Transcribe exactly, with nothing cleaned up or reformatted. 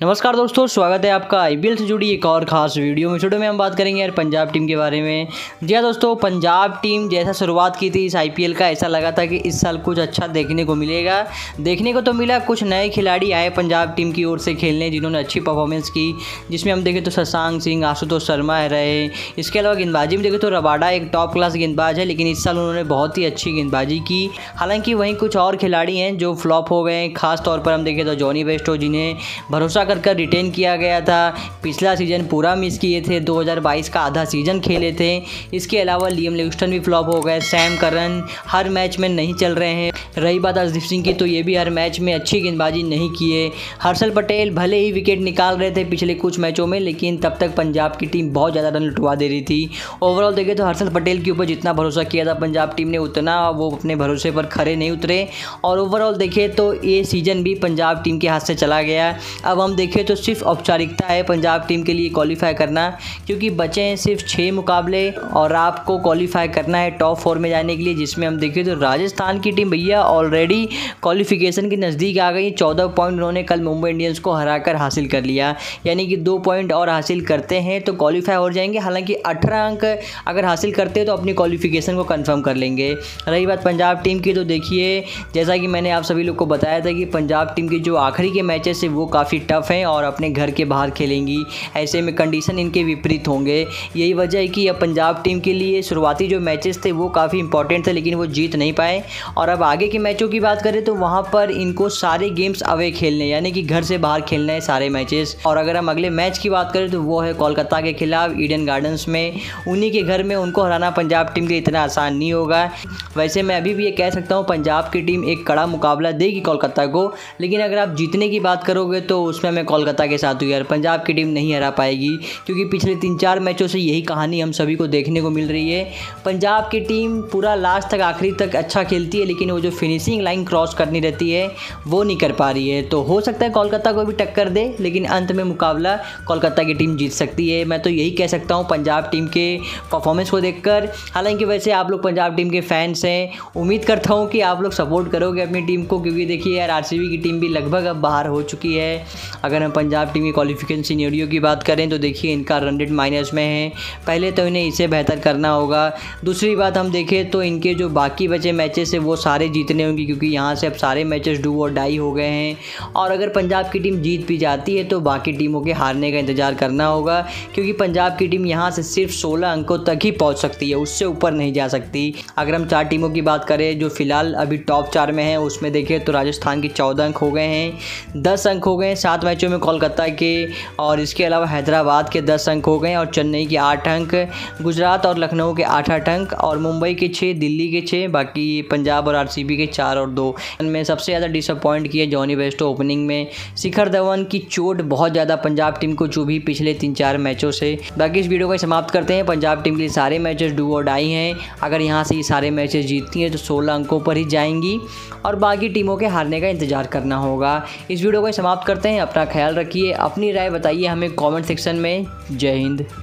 नमस्कार दोस्तों, स्वागत है आपका आईपीएल से जुड़ी एक और ख़ास वीडियो में। वीडियो में हम बात करेंगे यार पंजाब टीम के बारे में। जी हाँ दोस्तों, पंजाब टीम जैसा शुरुआत की थी इस आईपीएल का, ऐसा लगा था कि इस साल कुछ अच्छा देखने को मिलेगा। देखने को तो मिला, कुछ नए खिलाड़ी आए पंजाब टीम की ओर से खेलने जिन्होंने अच्छी परफॉर्मेंस की, जिसमें हम देखें तो शशांक सिंह, आशुतोष शर्मा रहे। इसके अलावा गेंदबाजी में देखें तो रबाडा एक टॉप क्लास गेंदबाज है, लेकिन इस साल उन्होंने बहुत ही अच्छी गेंदबाजी की। हालांकि वहीं कुछ और खिलाड़ी हैं जो फ्लॉप हो गए हैं। खास तौर पर हम देखें तो जॉनी बेस्टो, जिन्हें भरोसा कर कर रिटेन किया गया था, पिछला सीजन पूरा मिस किए थे, दो हज़ार बाईस का आधा सीजन खेले थे। इसके अलावा लियम लिविंगस्टन भी फ्लॉप हो गए। सैम करन हर मैच में नहीं चल रहे हैं। रही बात अर्शदीप सिंह की, तो ये भी हर मैच में अच्छी गेंदबाजी नहीं किए। हर्षल पटेल भले ही विकेट निकाल रहे थे पिछले कुछ मैचों में, लेकिन तब तक पंजाब की टीम बहुत ज़्यादा रन लुटवा दे रही थी। ओवरऑल देखें तो हर्षल पटेल के ऊपर जितना भरोसा किया था पंजाब टीम ने, उतना वो अपने भरोसे पर खरे नहीं उतरे। और ओवरऑल देखें तो ये सीज़न भी पंजाब टीम के हाथ से चला गया। अब हम देखें तो सिर्फ औपचारिकता है पंजाब टीम के लिए क्वालिफाई करना, क्योंकि बचे हैं सिर्फ छः मुकाबले और आपको क्वालिफाई करना है टॉप फोर में जाने के लिए। जिसमें हम देखें तो राजस्थान की टीम भैया ऑलरेडी क्वालिफिकेशन के नज़दीक आ गई। चौदह पॉइंट उन्होंने कल मुंबई इंडियंस को हराकर हासिल कर लिया, यानी कि दो पॉइंट और हासिल करते हैं तो क्वालिफाई हो जाएंगे। हालांकि अठारह अंक अगर हासिल करते हैं तो अपनी क्वालिफिकेशन को कंफर्म कर लेंगे। रही बात पंजाब टीम की, तो देखिए जैसा कि मैंने आप सभी लोग को बताया था कि पंजाब टीम के जो आखिरी के मैचेस है वो काफ़ी टफ हैं और अपने घर के बाहर खेलेंगी। ऐसे में कंडीशन इनके विपरीत होंगे। यही वजह है कि अब पंजाब टीम के लिए शुरुआती जो मैचेस थे वो काफ़ी इंपॉर्टेंट थे, लेकिन वो जीत नहीं पाए। और अब आगे के मैचों की बात करें तो वहाँ पर इनको सारे गेम्स अवे खेलने, यानी कि घर से बाहर खेलना है सारे मैचेस। और अगर हम अगले मैच की बात करें तो वो है कोलकाता के खिलाफ ईडन गार्डन्स में। उन्हीं के घर में उनको हराना पंजाब टीम के लिए इतना आसान नहीं होगा। वैसे मैं अभी भी ये कह सकता हूँ पंजाब की टीम एक कड़ा मुकाबला देगी कोलकाता को, लेकिन अगर आप जीतने की बात करोगे तो उसमें मैं कोलकाता के साथ हूँ यार। पंजाब की टीम नहीं हरा पाएगी, क्योंकि पिछले तीन चार मैचों से यही कहानी हम सभी को देखने को मिल रही है। पंजाब की टीम पूरा लास्ट तक आखिरी तक अच्छा खेलती है, लेकिन वो जो फिनिशिंग लाइन क्रॉस करनी रहती है वो नहीं कर पा रही है। तो हो सकता है कोलकाता को भी टक्कर दे, लेकिन अंत में मुकाबला कोलकाता की टीम जीत सकती है। मैं तो यही कह सकता हूँ पंजाब टीम के परफॉर्मेंस को देखकर। हालांकि वैसे आप लोग पंजाब टीम के फैंस हैं, उम्मीद करता हूँ कि आप लोग सपोर्ट करोगे अपनी टीम को, क्योंकि देखिए यार आरसीबी की टीम भी लगभग अब बाहर हो चुकी है। अगर हम पंजाब टीम की क्वालिफिकेशन सीनेरियो की बात करें तो देखिए इनका रन रेट माइनस में है। पहले तो इन्हें इसे बेहतर करना होगा। दूसरी बात हम देखें तो इनके जो बाकी बचे मैचेस है वो सारे जीतने होंगे, क्योंकि यहाँ से अब सारे मैचेस डू और डाई हो गए हैं। और अगर पंजाब की टीम जीत भी जाती है तो बाकी टीमों के हारने का इंतजार करना होगा, क्योंकि पंजाब की टीम यहाँ से सिर्फ सोलह अंकों तक ही पहुँच सकती है, उससे ऊपर नहीं जा सकती। अगर हम चार टीमों की बात करें जो फिलहाल अभी टॉप चार में है, उसमें देखें तो राजस्थान के चौदह अंक हो गए हैं, दस अंक हो गए हैं सात मैचों में कोलकाता के, और इसके अलावा हैदराबाद के दस अंक हो गए और चेन्नई के आठ अंक, गुजरात और लखनऊ के आठ आठ अंक, और मुंबई के छः, दिल्ली के छः, बाकी पंजाब और आरसीबी के चार और दो। इनमें सबसे ज़्यादा डिसअपॉइंट किए जॉनी बेस्टो ओपनिंग में। शिखर धवन की चोट बहुत ज़्यादा पंजाब टीम को चुभी पिछले तीन चार मैचों से। बाकी इस वीडियो को समाप्त करते हैं। पंजाब टीम के लिए सारे मैचेस डू और डाई हैं। अगर यहाँ से ये सारे मैचेस जीतती हैं तो सोलह अंकों पर ही जाएंगी और बाकी टीमों के हारने का इंतजार करना होगा। इस वीडियो को समाप्त करते हैं। अपना ख्याल रखिए, अपनी राय बताइए हमें कमेंट सेक्शन में। जय हिंद।